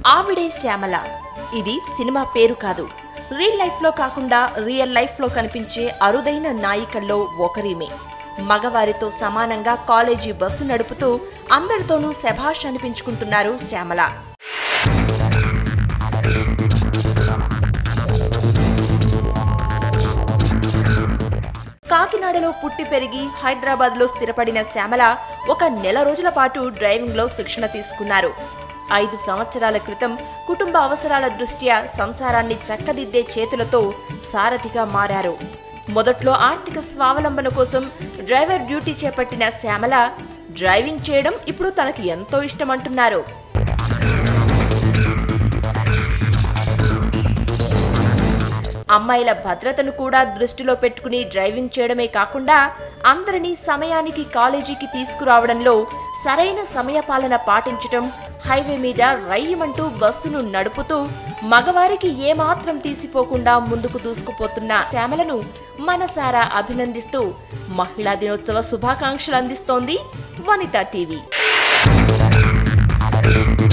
ఆవిడే శ్యామల. ఇది సినిమా పేరు కాదు. రియల్ లైఫ్ లో కాకుండా రియల్ లైఫ్ లో కనిపించే అరుదైన నాయికల్లో ఒకరిమే. మగవారితో సమానంగా కాలేజీ బస్సు నడుపుతూ అందరితోనూ శభాష్ అనిపించుకుంటున్నారు శ్యామల. కాకినాడలో పుట్టి పెరిగి హైదరాబాద్ లో స్థిరపడిన శ్యామల ఒక నెల రోజుల పాటు డ్రైవింగ్ లో శిక్షణ తీసుకున్నారు. 5 సంవత్సరాల క్రితం కుటుంబ అవసరాల దృష్ట్యా సంసారాన్ని చక్కదిద్దే చేతులతో సారథిగా మారారు. మొదట్లో ఆర్థిక స్వావలంబన కోసం డ్రైవర్ డ్యూటీ చేపట్టిన శ్యామల డ్రైవింగ్ చేయడం ఇప్పుడు తనకి ఎంతో ఇష్టమంటున్నారు. అమ్మాయిల భద్రతను కూడా దృష్టిలో పెట్టుకుని డ్రైవింగ్ చేయడమే కాకుండా అందరినీ సమయానికి కాలేజీకి తీసుకురావడంలో సరైన సమయపాలన పాటించటం, హైవే మీద రైయమంటూ బస్సును నడుపుతూ మగవారికి ఏమాత్రం తీసిపోకుండా ముందుకు దూసుకుపోతున్న శ్యామలను మనసారా అభినందిస్తూ మహిళా దినోత్సవ శుభాకాంక్షలు అందిస్తోంది వనితా టీవీ.